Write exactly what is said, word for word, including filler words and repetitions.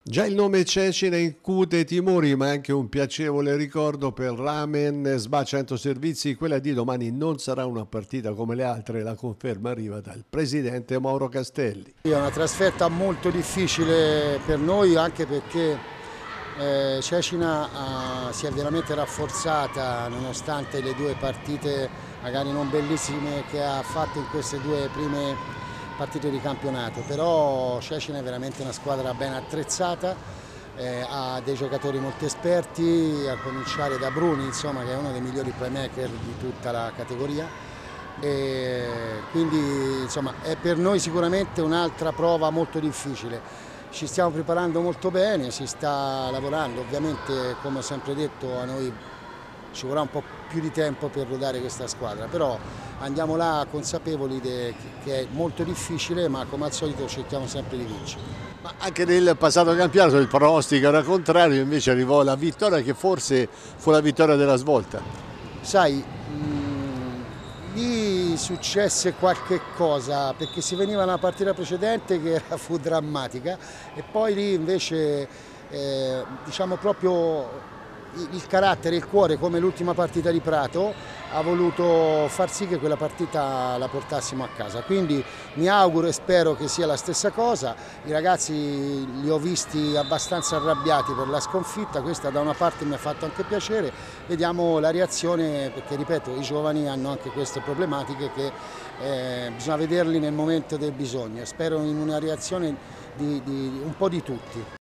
Già il nome Cecina incute timori, ma è anche un piacevole ricordo per Ramen Sba Cento Servizi. Quella di domani non sarà una partita come le altre, la conferma arriva dal presidente Mauro Castelli. È una trasferta molto difficile per noi, anche perché eh, Cecina ha, si è veramente rafforzata nonostante le due partite magari non bellissime che ha fatto in queste due prime partite di campionato, però Cecina è veramente una squadra ben attrezzata, eh, ha dei giocatori molto esperti, a cominciare da Bruni, insomma, che è uno dei migliori playmaker di tutta la categoria, e quindi insomma, è per noi sicuramente un'altra prova molto difficile. Ci stiamo preparando molto bene, si sta lavorando, ovviamente come ho sempre detto a noi ci vorrà un po' più di tempo per rodare questa squadra, però andiamo là consapevoli che è molto difficile, ma come al solito cerchiamo sempre di vincere. Ma anche nel passato campionato il pronostico era contrario, invece arrivò la vittoria che forse fu la vittoria della svolta. Sai, mh, lì successe qualche cosa, perché si veniva da una partita precedente che era, fu drammatica, e poi lì invece eh, diciamo proprio il carattere, il cuore, come l'ultima partita di Prato, ha voluto far sì che quella partita la portassimo a casa. Quindi mi auguro e spero che sia la stessa cosa. I ragazzi li ho visti abbastanza arrabbiati per la sconfitta, questa da una parte mi ha fatto anche piacere. Vediamo la reazione, perché ripeto, i giovani hanno anche queste problematiche che eh, bisogna vederli nel momento del bisogno. Spero in una reazione di, di un po' di tutti.